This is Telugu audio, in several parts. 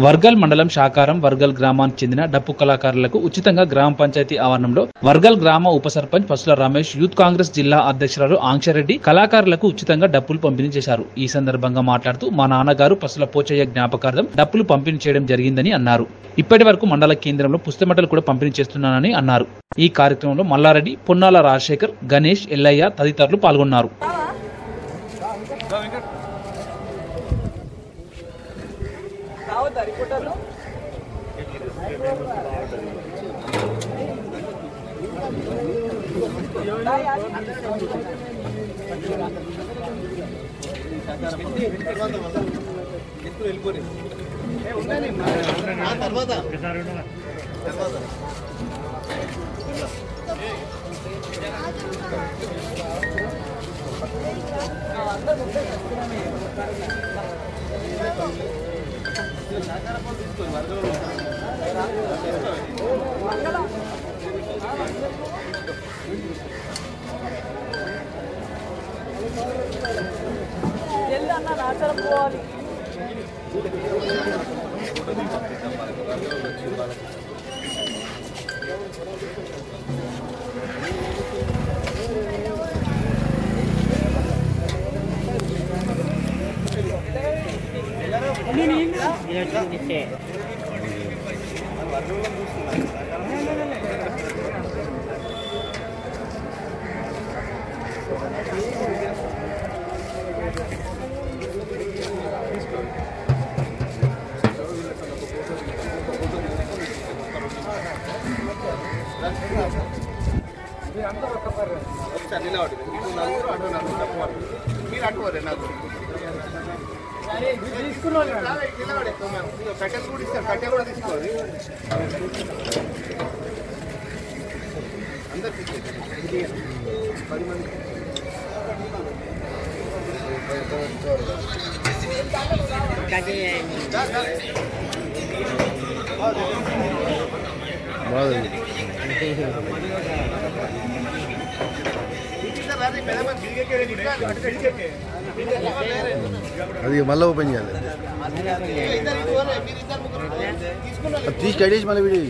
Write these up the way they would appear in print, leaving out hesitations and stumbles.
వర్గల్ మండలం శాకారం వర్గల్ గ్రామానికి చెందిన డప్పు కళాకారులకు ఉచితంగా గ్రామ పంచాయతీ ఆవరణంలో వర్గల్ గ్రామ ఉప సర్పంచ్ పసుల రమేష్, యూత్ కాంగ్రెస్ జిల్లా అధ్యక్షురాలు ఆంక్షరెడ్డి కళాకారులకు ఉచితంగా డప్పులు పంపిణీ చేశారు. ఈ సందర్భంగా మాట్లాడుతూ మా నాన్నగారు పసుల పోచయ్య జ్ఞాపకార్థం డప్పులు పంపిణీ చేయడం జరిగిందని అన్నారు. ఇప్పటి వరకు మండల కేంద్రంలో పుస్తమటలు కూడా పంపిణీ చేస్తున్నానని అన్నారు. ఈ కార్యక్రమంలో మల్లారెడ్డి, పొన్నాల రాజశేఖర్, గణేష్, ఎల్లయ్య తదితరులు పాల్గొన్నారు. అది మళ్ళీ ఓపెన్ చేయాలి. తీసి కడేసి మళ్ళీ వీడియో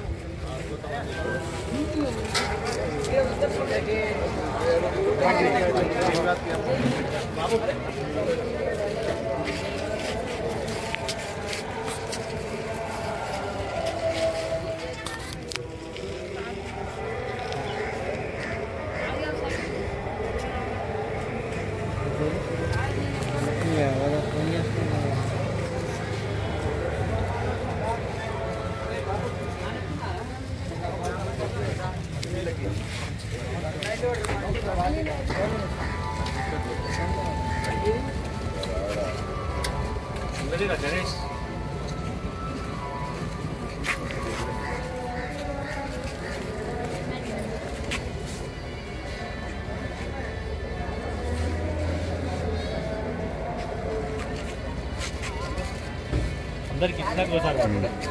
గణేష్ అందరికి ఇచ్చినాక పోతారు.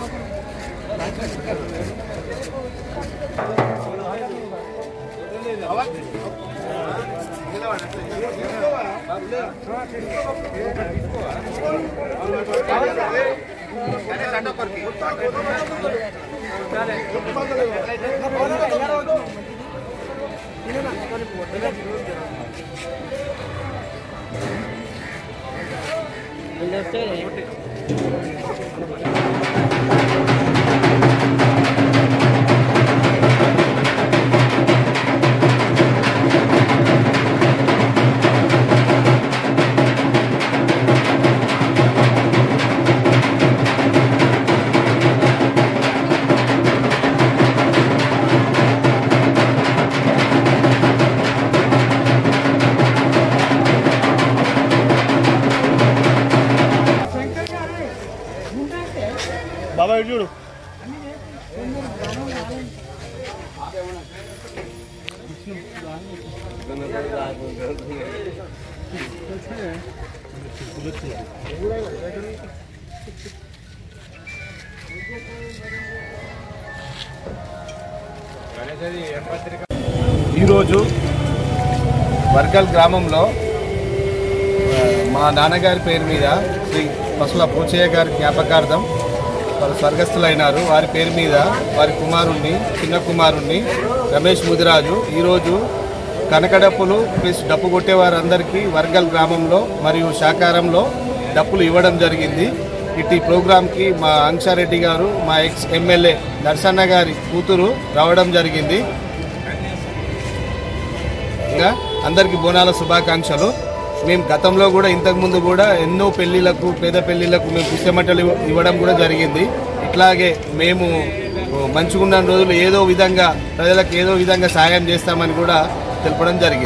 బాబా చూడు ఈరోజు వర్గల్ గ్రామంలో మా నాన్నగారి పేరు మీద శ్రీ పసుల పోచయ్య గారి జ్ఞాపకార్థం వాళ్ళు స్వర్గస్థులైనారు. వారి పేరు మీద వారి కుమారుణ్ణి, చిన్న కుమారుణ్ణి రమేష్ ముదిరాజు ఈరోజు కనకడప్పులు ప్లస్ డప్పు కొట్టే వారందరికీ వర్గల్ గ్రామంలో మరియు శాకారంలో డప్పులు ఇవ్వడం జరిగింది. ఇటు ప్రోగ్రాంకి మా అంక్షారెడ్డి గారు, మా ఎక్స్ ఎమ్మెల్యే నర్సన్న గారి కూతురు రావడం జరిగింది. ఇంకా అందరికీ బోనాల శుభాకాంక్షలు. మేము గతంలో కూడా ఇంతకుముందు కూడా ఎన్నో పెళ్లిళ్లకు, పేద పెళ్లిళ్లకు మేము పుస్తమట్టలు ఇవ్వడం కూడా జరిగింది. ఇట్లాగే మేము మంచిగున్న రోజులు ఏదో విధంగా ప్రజలకు ఏదో విధంగా సాయం చేస్తామని కూడా తెలపడం జరిగింది.